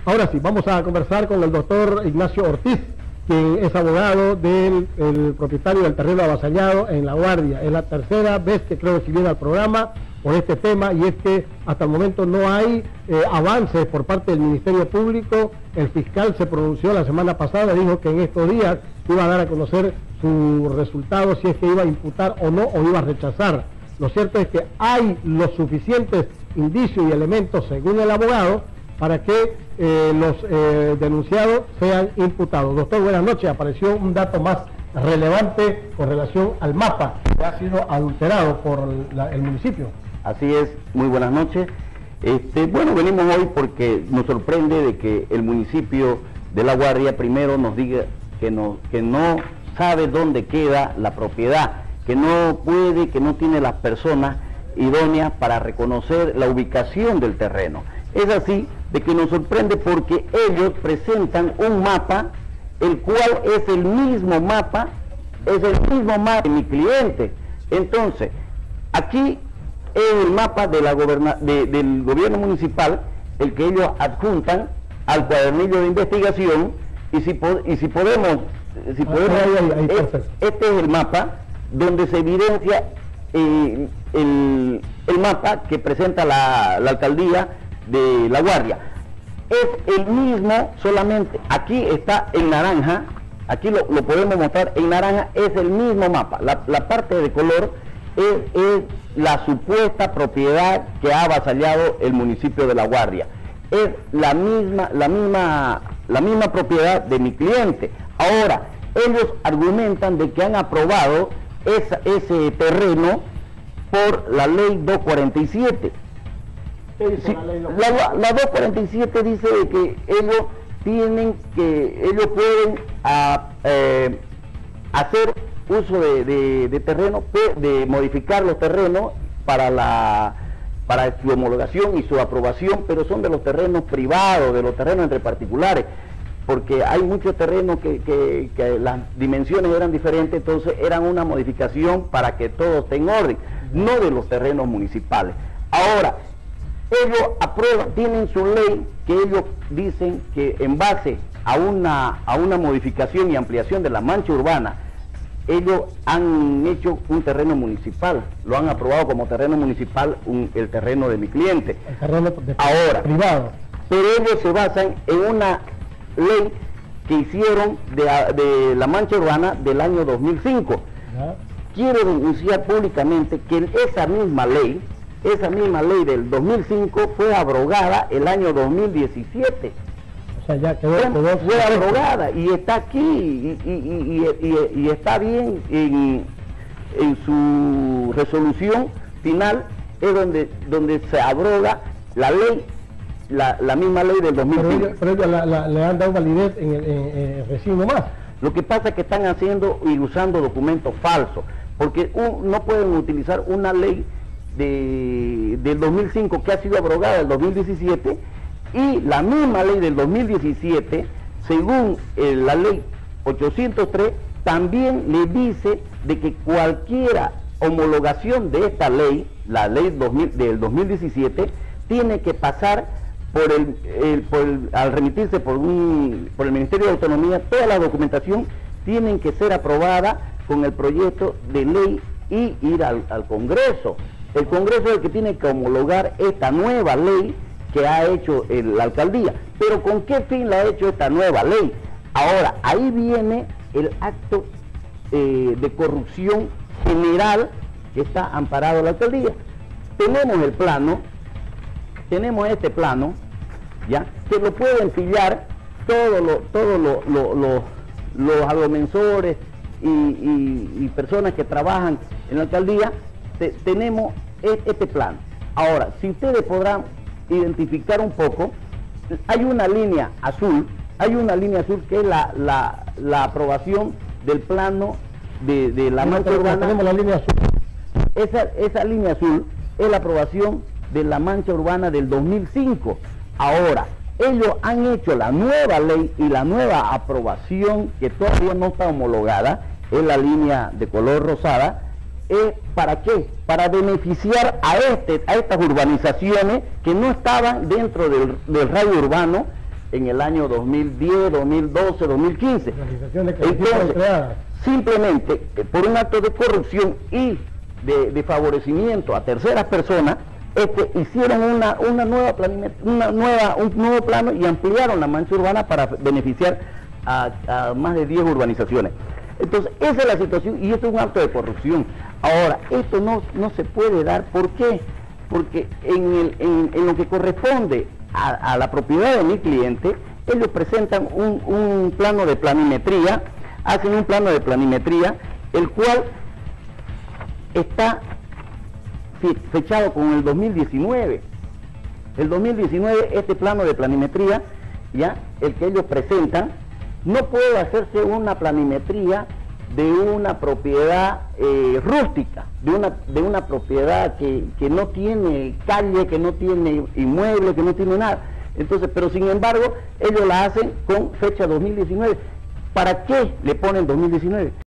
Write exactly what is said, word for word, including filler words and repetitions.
Ahora sí, vamos a conversar con el doctor Ignacio Ortiz, quien es abogado del el propietario del terreno avasallado en La Guardia. Es la tercera vez que creo que viene al programa por este tema, y es que hasta el momento no hay eh, avances por parte del Ministerio Público. El fiscal se pronunció la semana pasada, dijo que en estos días iba a dar a conocer su resultado, si es que iba a imputar o no, o iba a rechazar. Lo cierto es que hay los suficientes indicios y elementos, según el abogado, para que eh, los eh, denunciados sean imputados. Doctor, buenas noches. Apareció un dato más relevante con relación al mapa que ha sido adulterado por la, el municipio. Así es, muy buenas noches. Este, bueno, venimos hoy porque nos sorprende de que el municipio de La Guardia primero nos diga que no, que no sabe dónde queda la propiedad, que no puede, que no tiene las personas idóneas para reconocer la ubicación del terreno. Es así de que nos sorprende porque ellos presentan un mapa, el cual es el mismo mapa, es el mismo mapa de mi cliente. Entonces, aquí es el mapa de la goberna de, del gobierno municipal, el que ellos adjuntan al cuadernillo de investigación, y si, y si podemos, si podemos ahí, ahí, ahí, es, este es el mapa donde se evidencia eh, el, el mapa que presenta la, la alcaldía de La Guardia. Es el mismo, solamente aquí está en naranja, aquí lo, lo podemos mostrar en naranja, es el mismo mapa. La, la parte de color es, es la supuesta propiedad que ha avasallado el municipio de La Guardia. Es la misma, la misma, la misma propiedad de mi cliente. Ahora, ellos argumentan de que han aprobado esa, ese terreno por la ley doscientos cuarenta y siete. Sí, la, la, la doscientos cuarenta y siete dice de que ellos tienen que, ellos pueden a, eh, hacer uso de, de, de terreno, de modificar los terrenos para la para su homologación y su aprobación, pero son de los terrenos privados, de los terrenos entre particulares, porque hay muchos terrenos que, que, que las dimensiones eran diferentes, entonces eran una modificación para que todo esté en orden, no de los terrenos municipales. Ahora, ellos aprueban, tienen su ley que ellos dicen que en base a una, a una modificación y ampliación de la mancha urbana, ellos han hecho un terreno municipal, lo han aprobado como terreno municipal, un, el terreno de mi cliente. El terreno de, ahora, privado. Pero ellos se basan en una ley que hicieron de, de la mancha urbana del año dos mil cinco. ¿Ya? Quiero denunciar públicamente que esa misma ley, esa misma ley del dos mil cinco fue abrogada el año dos mil diecisiete. O sea, ya quedó, fue, quedó fue abrogada y está aquí y, y, y, y, y está bien en, en su resolución final, es donde, donde se abroga la ley, la, la misma ley del dos mil cinco. Pero ellos la, la, le han dado validez en el, en, en recién nomás. Lo que pasa es que están haciendo y usando documentos falsos, porque un, no pueden utilizar una ley de, del dos mil cinco que ha sido abrogada el dos mil diecisiete, y la misma ley del dos mil diecisiete, según eh, la ley ochocientos tres, también le dice de que cualquier homologación de esta ley, la ley dos mil, del dos mil diecisiete, tiene que pasar por el, el, por el al remitirse por, un, por el Ministerio de Autonomía, toda la documentación tienen que ser aprobada con el proyecto de ley y ir al, al Congreso. El Congreso es el que tiene que homologar esta nueva ley que ha hecho el, la alcaldía. Pero ¿con qué fin la ha hecho esta nueva ley? Ahora, ahí viene el acto eh, de corrupción general que está amparado en la alcaldía. Tenemos el plano, tenemos este plano, ya, que lo pueden pillar todos los todo lo, lo, lo, los agromensores y, y, y personas que trabajan en la alcaldía. Te, tenemos este plano. Ahora, si ustedes podrán identificar un poco, hay una línea azul, hay una línea azul que es la, la, la aprobación del plano de, de la mancha urbana. Tenemos la línea azul. Esa, esa línea azul es la aprobación de la mancha urbana del dos mil cinco. Ahora, ellos han hecho la nueva ley y la nueva aprobación, que todavía no está homologada, es la línea de color rosada. ¿Es para qué? Para beneficiar a, este, a estas urbanizaciones que no estaban dentro del, del radio urbano en el año dos mil diez, dos mil doce, dos mil quince. Entonces, simplemente eh, por un acto de corrupción y de, de favorecimiento a terceras personas, este, hicieron una, una nueva una nueva, un nuevo plano y ampliaron la mancha urbana para beneficiar a, a más de diez urbanizaciones. Entonces, esa es la situación y esto es un acto de corrupción. Ahora, esto no, no se puede dar. ¿Por qué? Porque en, el, en, en lo que corresponde a, a la propiedad de mi cliente, ellos presentan un, un plano de planimetría, hacen un plano de planimetría, el cual está fechado con el dos mil diecinueve. El dos mil diecinueve, este plano de planimetría, ya, el que ellos presentan, no puede hacerse una planimetría de una propiedad eh, rústica, de una, de una propiedad que, que no tiene calle, que no tiene inmueble, que no tiene nada. Entonces, pero sin embargo, ellos la hacen con fecha dos mil diecinueve. ¿Para qué le ponen dos mil diecinueve?